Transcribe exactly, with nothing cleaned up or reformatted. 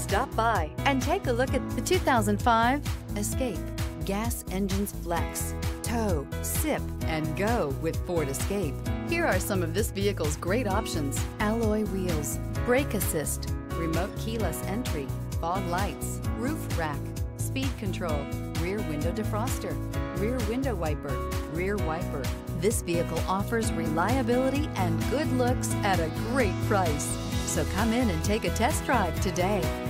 Stop by and take a look at the two thousand five Escape. Gas engines flex, tow, sip, and go with Ford Escape. Here are some of this vehicle's great options: alloy wheels, brake assist, remote keyless entry, fog lights, roof rack, speed control, rear window defroster, rear window wiper, rear wiper. This vehicle offers reliability and good looks at a great price. So come in and take a test drive today.